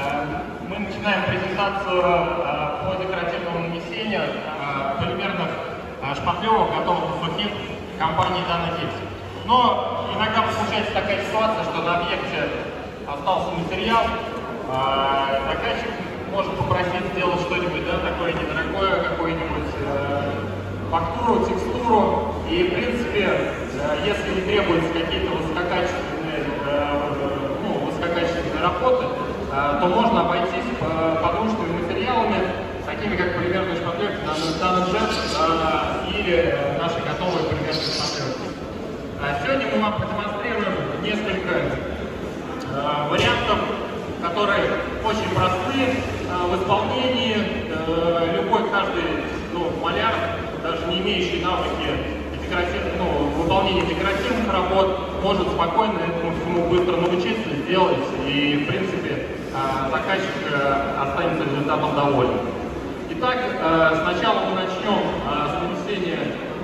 Мы начинаем презентацию по декоративному нанесению полимерных шпатлевок, готовых на сухих компании Danagipс. Но иногда получается такая ситуация, что на объекте остался материал, заказчик может попросить сделать что-нибудь, да, такое недорогое, какую-нибудь фактуру, текстуру. И в принципе, если не требуются какие-то высококачественные работы, то можно обойтись подручными материалами, такими как полимерные шпатлевки Danagipс или наши готовые полимерные шпатлевки. Сегодня мы вам продемонстрируем несколько вариантов, которые очень простые в исполнении. Каждый маляр, даже не имеющий навыки выполнения декоративных работ, может спокойно этому быстро научиться, сделать, и в принципе заказчик останется результатом доволен. Итак, сначала мы начнем с нанесения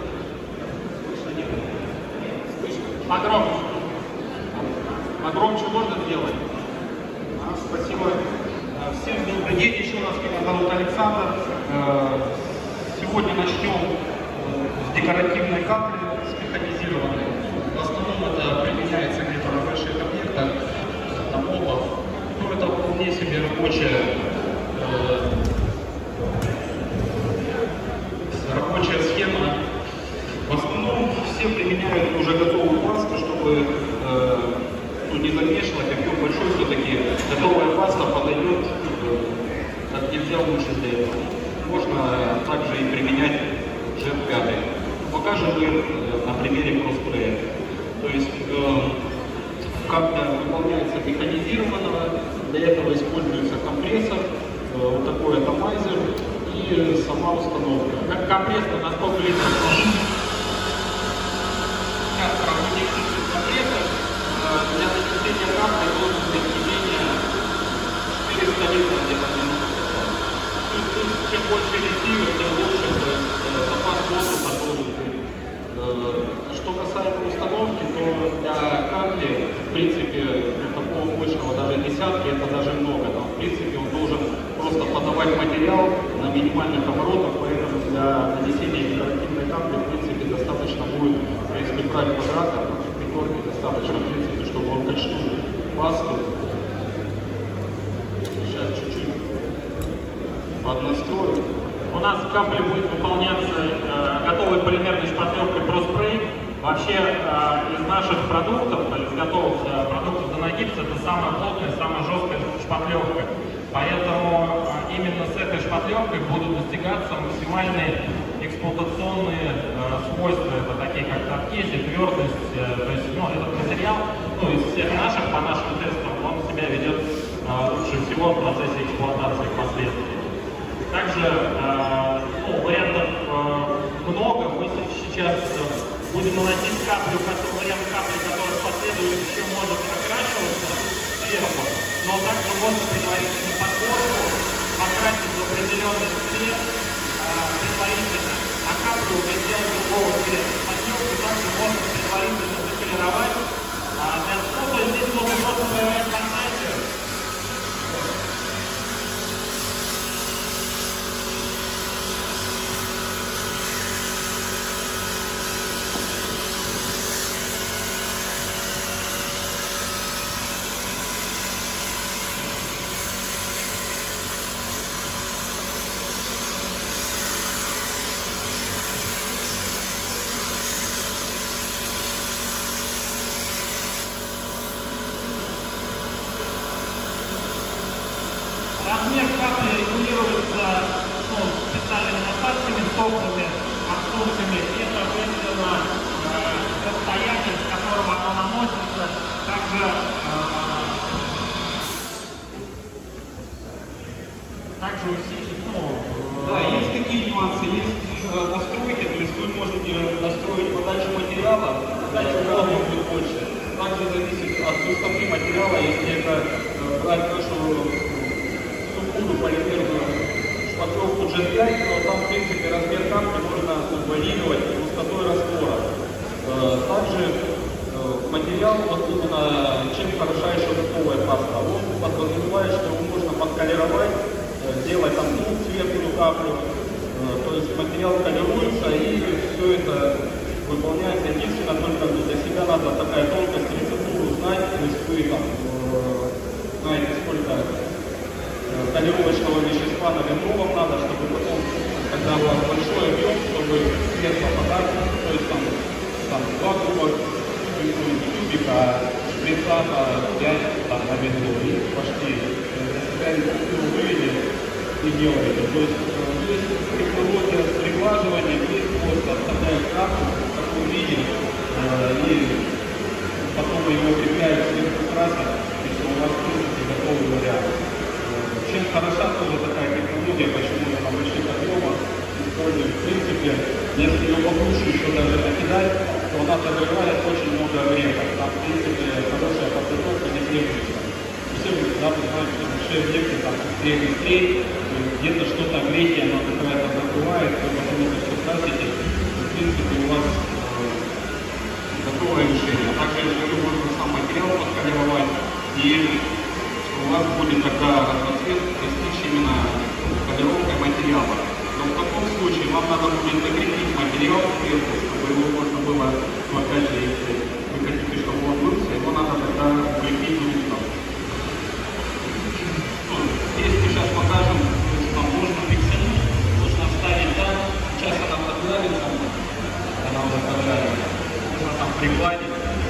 погромче. Погромче можно сделать? Спасибо. Всем добрый день еще раз. Меня зовут Александр. Сегодня начнем с декоративной капли, с механизированной. В основном это применяется где-то на больших объектах, на мобах. Ну, это вполне себе рабочая схема. В основном все применяют уже готовую пасту, чтобы не замешивать, объем большой, все-таки готовая паста подойдет как нельзя лучше для этого. Можно также и применять жир пятый. Покажем мы на примере кросс-плея. То есть капля выполняется механизированно, для этого используется компрессор, вот такой атомайзер и сама установка. Как компрессор на сколько литров? Сейчас работает компрессор. Для нанесения капли должен быть не менее 400 литров где-то минут. То есть чем больше ресивер, тем лучше запас воздуха должен быть. Что касается установки, то для капли, в принципе, для такого мощного даже десятки, это даже много. Там, в принципе, он должен просто подавать материал на минимальных оборотах, поэтому для нанесения декоративной капли, в принципе, достаточно будет, если брать квадратор, прикорки достаточно, в принципе, чтобы он качнул пасту. Сейчас чуть-чуть поднастрою. У нас капля будет выполняться готовой полимерной шпатлевкой ProSpray. Вообще из наших продуктов, из готовых продуктов Danagipс, это самая плотная, самая жесткая шпатлевка. Поэтому именно с этой шпатлевкой будут достигаться максимальные эксплуатационные свойства. Это такие как адгезия, твердость. То есть этот материал, из всех наших, по нашим тестам, он себя ведет лучше всего в процессе эксплуатации впоследствии. Также вариантов много. Мы сейчас будем наносить каплю, вариант капли, который в последующем может окрашиваться сверху, но также можно предварительно подборку покрасить в определенный цвет предварительно, а каплю уже сделать другого цвета. Подборку также можно предварительно заколеровать. Для вкуса здесь можно просто проявлять фантазию. Размер капли регулируется специальными насадками, стопными, отступками и, соответственно, расстояние, с которого оно наносится, также усилить. Да, есть такие нюансы, есть настройки, то есть вы можете настроить подачу материала, дальше уровень будет больше. Также зависит от густоты материала, если это брать нашу полимерную шпатлевку Jet 5, то там, в принципе, размер капли можно варьировать густотой раствора. Также материал, вот именно чем хороша еще готовая паста, он подразумевает, что его можно подколеровать, сделать там тул сверху каплю. То есть материал колируется и все это выполняется. Единственное, только для себя надо такая тонкость рецептуру знать, то есть вы там знаете, сколько колировочного вещества на вино вам надо, чтобы потом, когда у вас большой объем, чтобы светло подать, то есть там 2 куба кубика, шприца по 5 там, на вино, и почти для себя рецептуру вывели и делаете. То есть технология приглаживания, здесь просто оставляют каплю в таком виде, и потом вы его укрепляете сверху красок, и все, у вас в принципе готовый вариант. Чем хороша тоже такая технология, почему ее на больших объемах используют. В принципе, если ее поглубже еще даже накидать, то она подогревает очень много орехов. Там, в принципе, хорошая подготовка не требуется. Все вы всегда знаете, что большие объекты там быстрее, где-то что-то греть, она какая-то закрывает, то потом это все красите. В принципе, у вас готовое решение. А также, если можно сам материал подколеровать, и у вас будет тогда разноцвет достичь именно колировкой материала. Но в таком случае вам надо будет закрепить материал сверху, чтобы его можно было, ну, опять же, если вы хотите, чтобы он мылся, его надо тогда укрепить грунтом. Здесь мы сейчас покажем, то есть нам нужно фиксировать, нужно ставить так, сейчас она подгладится, она уже подгладится, нужно там пригладить.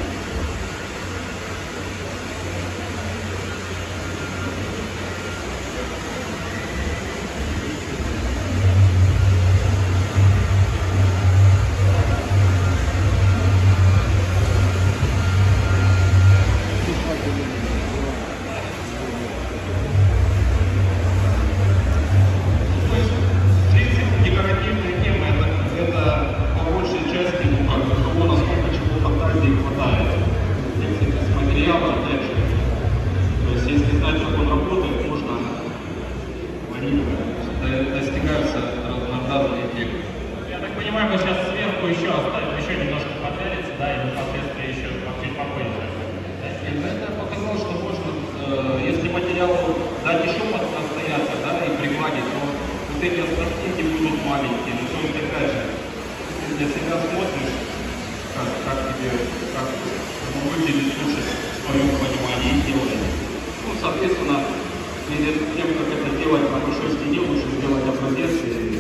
Мы сейчас сверху еще оставим, еще немножко подвялится, да, и непосредственно еще чуть попозже. Это показало, что можно, если материал дать еще подстояться, да, и пригладить, то вот эти островки будут маленькие. Но то есть, опять же, ты для себя смотришь, как выглядит суши в своем понимании и делаешь. Ну, соответственно, перед тем, как это делать на большой стене, лучше сделать образец и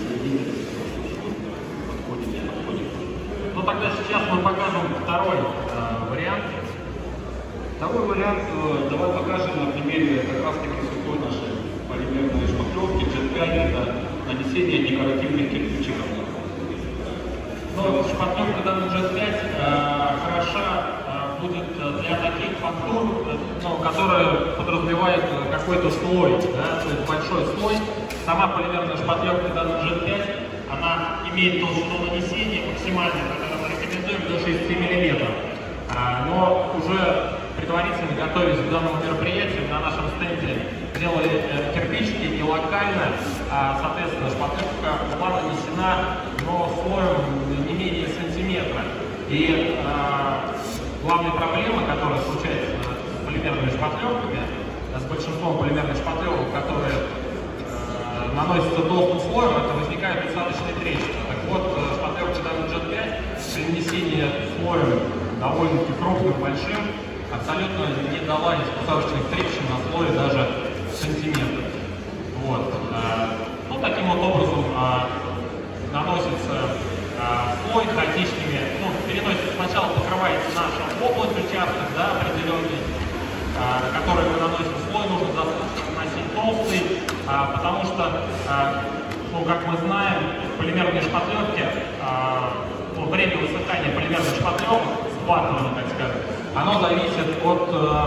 ну тогда сейчас мы покажем второй вариант. Второй вариант, давай покажем на примере как раз таки сухой нашей полимерной шпаклевки Jet 5, это нанесение декоративных кирпичиков. Ну, шпаклевка данной Jet 5 хороша будет для таких фактур, ну, которые подразумевают какой-то слой, да, то есть большой слой. Сама полимерная шпаклевка данной Jet 5, она имеет толщину нанесения максимальную, которую мы рекомендуем, до 6 мм. Но уже предварительно готовясь к данному мероприятию, на нашем стенде делали кирпичики и локально, соответственно, шпаклевка была нанесена, но слоем не менее сантиметра. И главная проблема, которая случается с полимерными шпаклевками, с большинством полимерных шпаклевок, которые наносится толстым слоем, это возникает усадочные трещины. Так вот, шпаклевка данной Jet 5 при нанесении слоем довольно-таки крупным, большим, абсолютно не дала из усадочных трещин на слое даже сантиметр. Вот. Ну, таким вот образом наносится слой хаотичными, ну, переносится сначала, покрывается наша область, участок, да, определенный, который мы наносим слой, нужно наносить толстый, потому что, ну, как мы знаем, полимерные шпаклевки, ну, время высыхания полимерных шпаклевок, схватывания, так скажем, оно зависит от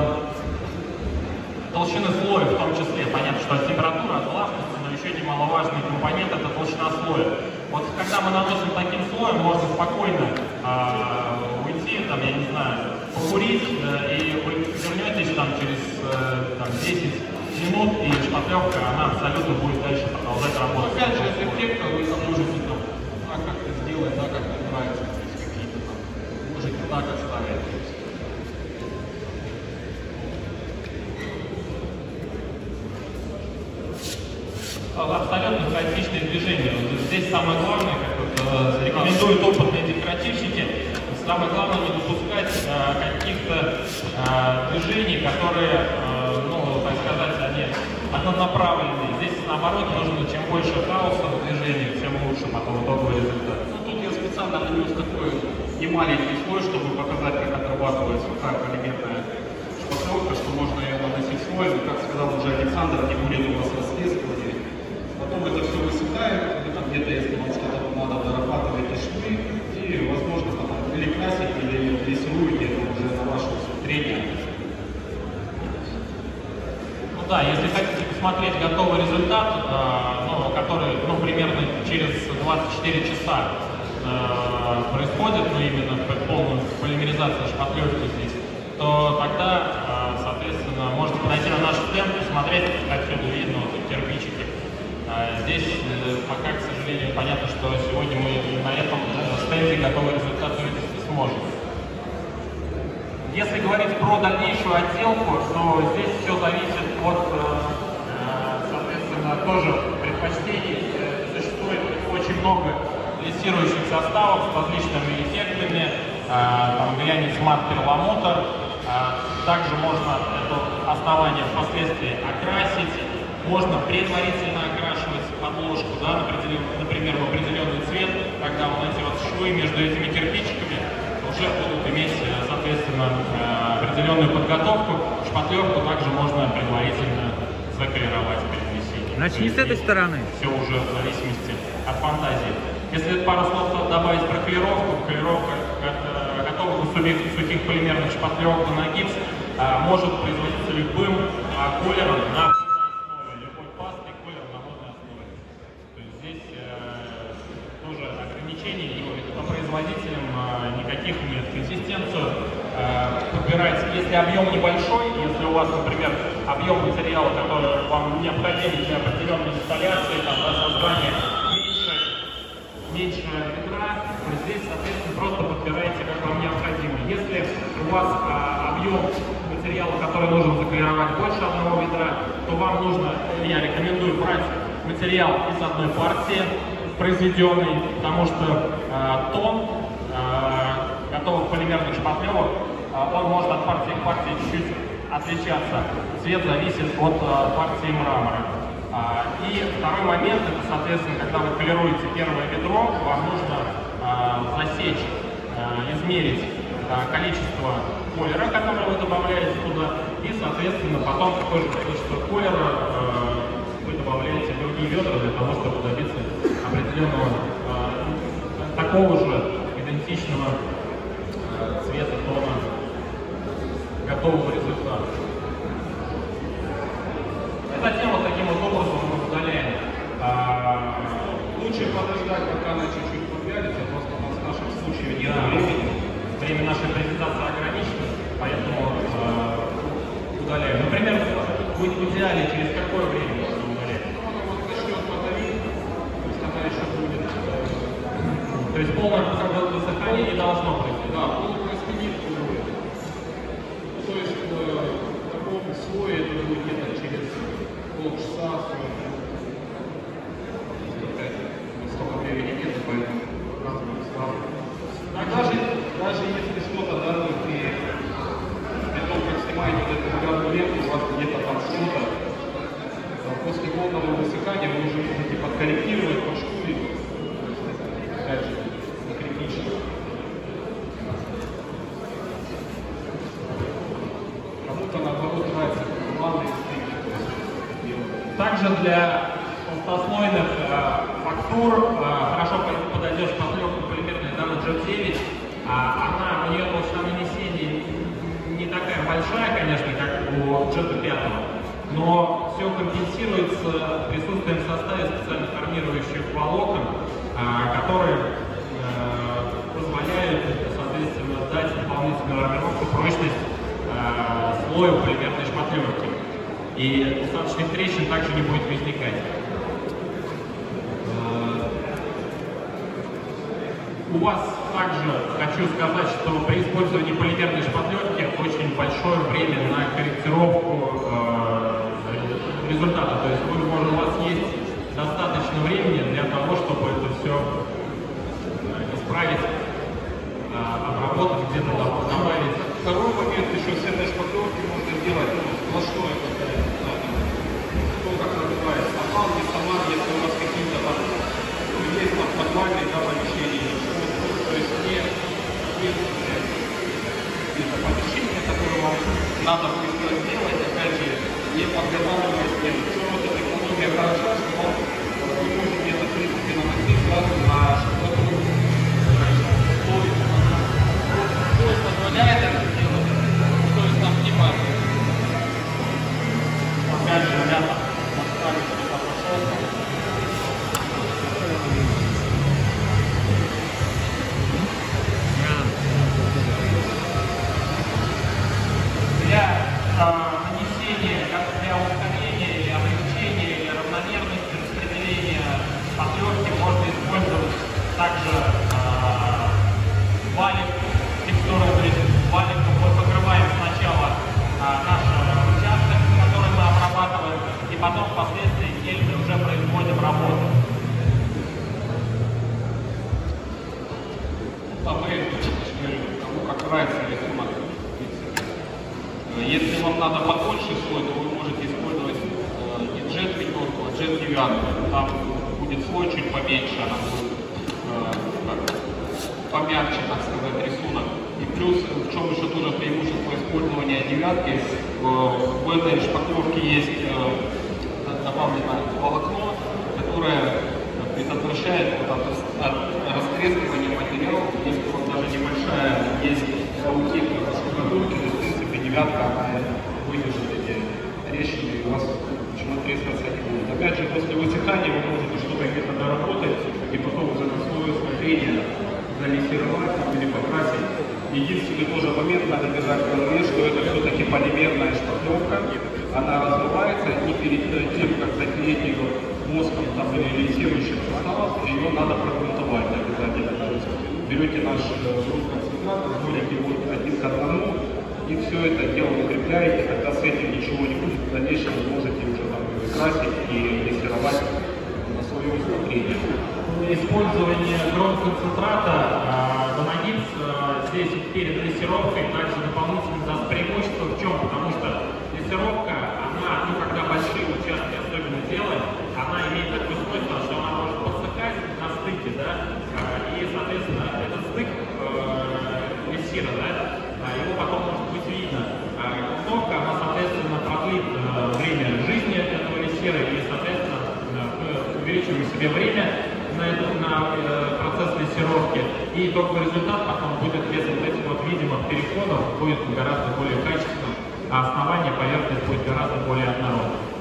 толщины слоя в том числе. Понятно, что от температуры, от влажности, но еще немаловажный компонент — это толщина слоя. Вот когда мы наносим таким слоем, можно спокойно уйти, там, я не знаю, покурить, и вы вернетесь там через 10 минут, и шпаклевка, она абсолютно будет дальше продолжать работать. Опять же, это эффект, вы там можете там, как-то сделать, да, как вам нравится, какие-то там, можете так оставить. абсолютно хаотичные движения. Здесь самое главное, как рекомендуют опытные декоративщики, самое главное не допускать каких-то движений, которые, ну, так сказать, они однонаправленные. Здесь, наоборот, нужно чем больше хаоса в движении, тем лучше потом итоговый результат. Ну, тут я специально нанес такой немаленький слой, чтобы показать, как отрабатывается сухая полимерная шпаклевка, что можно ее наносить слой, но, как сказал уже Александр, не будет у вас растрескивания. Потом это все высыхает, вы там где-то, если вам что-то надо, дорабатываете швы, и, возможно, потом или красите, или дрессируете, это уже на ваше усмотрение. Ну да, если хотите посмотреть готовый результат, ну, который, ну, примерно через 24 часа происходит, ну, именно полная полимеризация шпаклевки здесь, то тогда, соответственно, можете подойти на наш стенд, посмотреть, отсюда видно вот кирпичики. Здесь пока, к сожалению, понятно, что сегодня мы на этом стенде готовый результат увидеть не сможем. Если говорить про дальнейшую отделку, то здесь все зависит от, соответственно, тоже предпочтений. Существует очень много лессирующих составов с различными эффектами, там глянец, мат, перламутр. Также можно это основание впоследствии окрасить, можно предварительно окрашивать подложку, да, например, в определенный цвет, когда вот эти вот швы между этими кирпичиками уже будут иметь, соответственно, определенную подготовку. Шпаклевку также можно предварительно заколеровать перед нанесением. Значит, не с этой стороны. Все уже в зависимости от фантазии. Если пару слов добавить про колеровку, колеровка готовых сухих полимерных шпаклевок на гипс может производиться любым колером на основе, любой пастой, колер на водной основе. То есть здесь тоже ограничений по производителям никаких нет. Консистенцию подбирается, если объем небольшой, если у вас, например, объем материала, который вам необходим для определенной инсталляции, там, для создания меньше ведра, то здесь, соответственно, просто подбираете, как вам необходимо. Если у вас объем материала, который нужно заколеровать, больше одного ведра, то вам нужно, я рекомендую брать материал из одной партии, произведенный, потому что тон готовых полимерных шпаклевок, он может от партии к партии чуть-чуть отличаться. Цвет зависит от партии мрамора. И второй момент, это, соответственно, когда вы колируете первое ведро, вам нужно засечь, измерить количество колера, которое вы добавляете туда, и, соответственно, потом такое же количество колера вы добавляете в другие ведра для того, чтобы добиться определенного такого же идентичного цвета, тона готового результата. Затем вот таким вот образом мы удаляем. Лучше подождать, пока она чуть-чуть подвялится, просто у нас в нашем случае нет времени. Время нашей презентации ограничено, поэтому удаляем. Например, в идеале через какое время можно удалять? Она вот начнет подавить, то есть она еще будет. То есть полное высыхание не должно произойти. Да, полупростынит будет. То есть в таком слое это будет где-то через полчаса, 40 минут. Столько времени нет, поэтому сразу. Даже если что-то, да, вы при том, как снимаете вот эту ударную ленту, у вас где-то там что-то, после полного высыхания вы уже можете подкорректировать, подшкурить. Опять же, не критично. Кому-то наоборот нравится плавные стыки. Также для толстослойных фактур хорошо подойдет шпаклевка полимерная Dana Jet 9. У нее толщина нанесения не такая большая, конечно, как у Jet 5, но все компенсируется присутствием в составе специальных формирующих волокон, которые позволяют, соответственно, дать дополнительную армировку, прочность слою полимерной шпаклевки. И остаточных трещин также не будет возникать. У вас также хочу сказать, что при использовании полимерной шпаклевки очень большое время на корректировку результата. То есть у вас есть достаточно времени для того, чтобы это все исправить, обработать, где-то добавить. Второй момент еще с этой шпаклевки можно сделать сплошное, как называется, опал, не сама, если у вас какие-то там есть там подвальные помещения, то есть не это помещение, которое вам надо быстро сделать, опять же, не подготавливая стену. Причем эта технология хороша, что вы можете это, в принципе, наносить сразу на штукатурку. Слой позволяет это сделать, то есть там типа, Опять же, ребята, поставить это пошел. Для нанесения, как для ускорения или облегчения, или равномерности распределения шпаклевки можно использовать также валик, текстуру, валиком мы покрываем сначала наш участок, который мы обрабатываем, и потом впоследствии кельми уже производим работу. кому как нравится рисунок. Если вам надо потоньше слой, то вы можете использовать не джет пятерку, а джет девятку. Там будет слой чуть поменьше, она будет помягче, так сказать, рисунок. И плюс, в чем еще тоже преимущество использования девятки, в этой шпаклевке есть добавлено волокно, которое предотвращает от растрескивания материала. Если у вас даже небольшая есть паутинка на штукатурке, то в принципе девятка она выдержит эти трещины, и у вас ничего трескаться не будет. Опять же, после высыхания вы можете что-то где-то доработать и потом уже на свое усмотрение залессировать или покрасить. Единственный тоже момент надо держать в голове, что это все-таки полимерная шпаклевка. Она размывается, и перед тем, как заклеить ее воском там, или лессирующим составом, ее надо прогрунтовать обязательно. То есть берете наш концентрат, разводите его один к одному, и все это дело укрепляете, тогда с этим ничего не будет. В дальнейшем вы можете уже там красить и лессировать на свое усмотрение. Использование громконцентрата Донагипс здесь перед лессировкой также дополнительно даст преимущество. В чем? Потому что лессировка, она, когда большие участки особенно делаем, она имеет такое свойство, что она может подсыхать на стыке, да, и, соответственно, этот стык лессира, да, его потом может быть видно. Гундовка, она, соответственно, продлит время жизни этого лессира и, соответственно, увеличиваем себе время на процесс лессировки, и итоговый результат потом будет без вот этих вот видимых переходов будет гораздо более качественным, а основание поверхности будет гораздо более однородным.